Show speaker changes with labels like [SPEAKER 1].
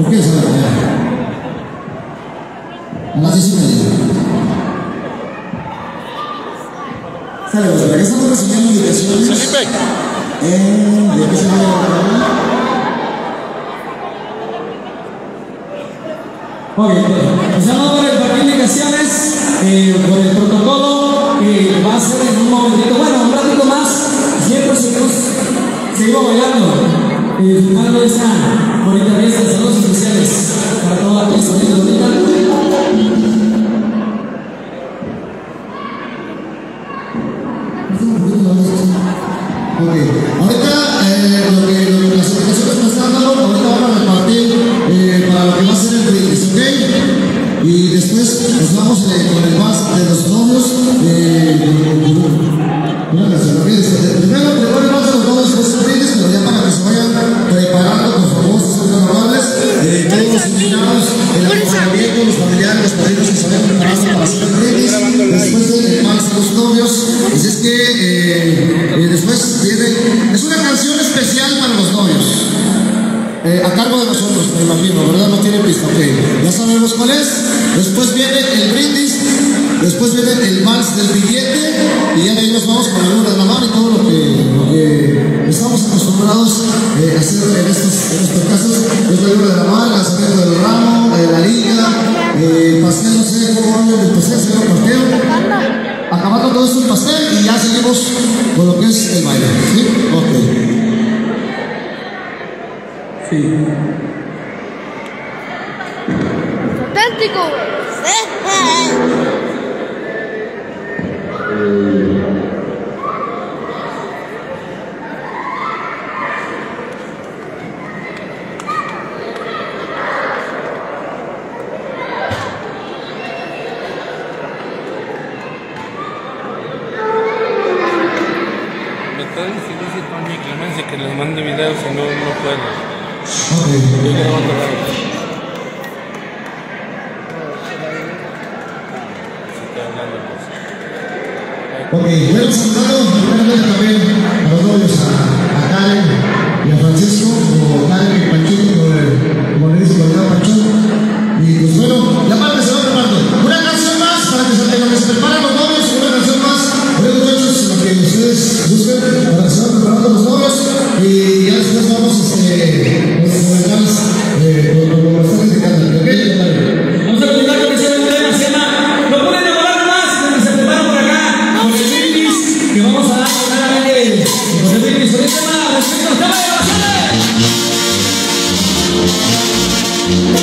[SPEAKER 1] ¿Por qué se va a quedar? A las 10:30. Sale, pues, ¿para qué estamos recibiendo invitaciones?
[SPEAKER 2] Felipe.
[SPEAKER 1] ¿De qué se va a hablar? Ok, pues vamos a repartir indicaciones por el protocolo que va a ser en un momentito, bueno, un ratito más, siempre seguimos bailando y disfrutando de esta bonita fiesta. Saludos especiales para toda esta gente bonita. Ok, ahorita las indicaciones que están dando, ahorita van a repartir para lo que va a ser el brindis, ¿ok? Y después nos vamos con el vals de los novios. Primero el vals de los novios, después el brindis, pero ya para que se vayan preparando, por favor, si son tan amables, todos los invitados, el acompañamiento, los familiares, los padrinos que se vayan preparando para hacer el brindis, después del vals de los novios. Así es que después viene, es una canción especial para los novios. A cargo de nosotros, me imagino, ¿verdad? No tiene pista, ok. Ya sabemos cuál es. Después viene el brindis, después viene el vals del billete, y ya de ahí nos vamos con la luna de la mano y todo lo que estamos acostumbrados a hacer en estos casos. Es la luna de la mano, el lanzamiento del ramo, la liga, pastel, no sé cómo hablan del pastel, señor Pastel. Acabando todo esto el pastel y ya seguimos con lo que es el baile, ¿sí? Ok. Sí.
[SPEAKER 3] Auténtico,
[SPEAKER 2] Me está diciendo Tony Clemencia que les mande videos si no puedo.
[SPEAKER 1] Okay.
[SPEAKER 2] Yo quiero mandar.
[SPEAKER 1] Ok, bueno, saludado primeramente también a los novios, a Karen y a Francisco, o Karen y Panchito, como le dice Pancho. Y pues bueno, la parte se va preparando. Una canción más para que se preparen los novios, una canción más. Bueno, muchachos, lo que ustedes busquen para que se vayan preparando los novios. Y ya después vamos con los comentarios, con lo que están criticando. ¿Ok? Vamos a platicar lo que se llama, lo pueden enamorar más, que se preparan por acá. Que vamos a dar claramente con el brindis sobre el tema respecto al tema de la